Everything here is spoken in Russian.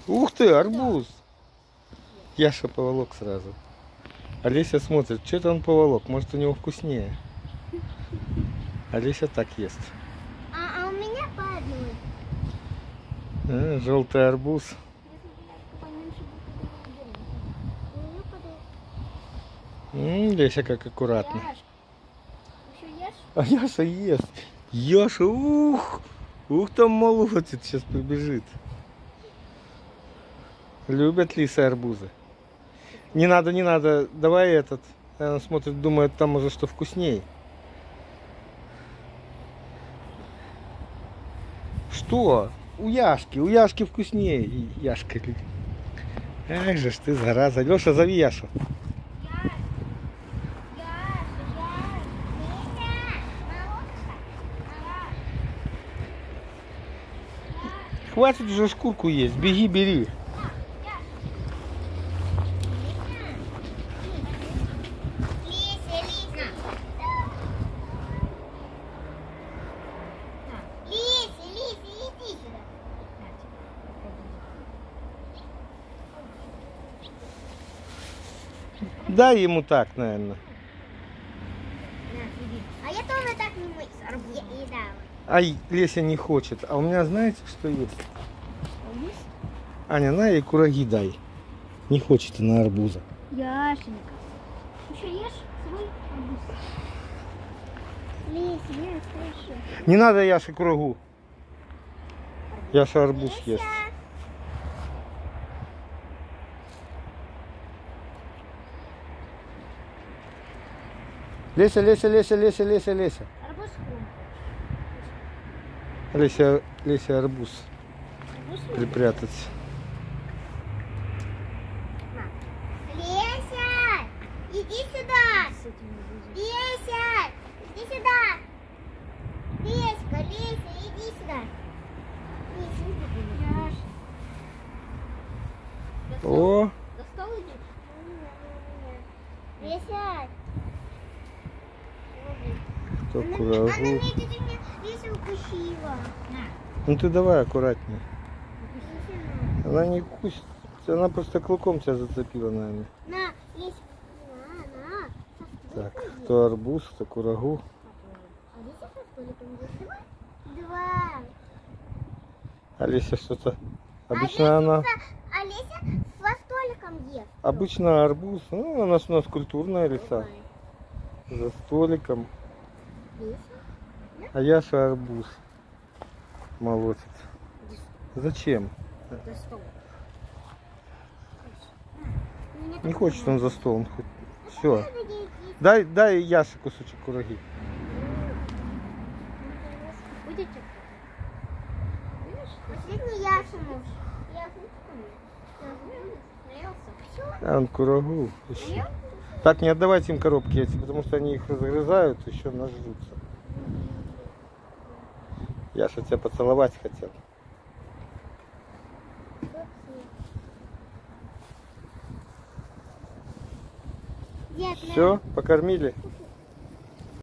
Ух ты, арбуз. Яша поволок сразу. Олеся смотрит, что это он поволок. Может, у него вкуснее. Олеся так ест. А у меня по одной. Желтый арбуз. Леся как аккуратно. Еще ешь? А Яша ест. Яша, ух там молотит, сейчас прибежит. Любят лисы арбузы. Не надо, давай этот. Она смотрит, думает, там уже что вкуснее. Что? У Яшки вкуснее. И Яшка любит. Эх же ж ты, зараза. Леша, зови Яшу. Хватит уже шкурку есть. Беги, бери. Дай ему так, наверное. А я тоже так не едала. Ай, Леся не хочет. А у меня знаете, что есть? Аня, на ей кураги дай. Не хочет она арбуза. Яшенька. Еще ешь свой арбуз. Леся, я слышу. Не надо Яше курагу. Яша арбуз ест. Леся. Арбуз Леся арбуз припрятать. Леся, иди сюда. Леся, иди сюда. Леська, иди сюда. О! Достал иди? Леся. Кто Она курагу? меня Леся укусила. Ну ты давай аккуратнее. Она не укусит. Она просто клыком тебя зацепила, наверное. На, Леся. На. Так, кто арбуз, кто курагу. А Леся со столиком есть? Два. Алися что-то. Обычно она... А Леся со столиком ест. Обычно арбуз. Ну, у нас культурная лиса. За столиком. А Яша арбуз молотит. Зачем? Не хочет он за стол. Он хоть... Все. Дай Яше кусочек кураги. Будете? Последний Яша муж. Я А он курагу. Еще. Так, не отдавайте им коробки эти, потому что они их разгрызают, еще нажрутся. Яша тебя поцеловать хотел. Все, покормили?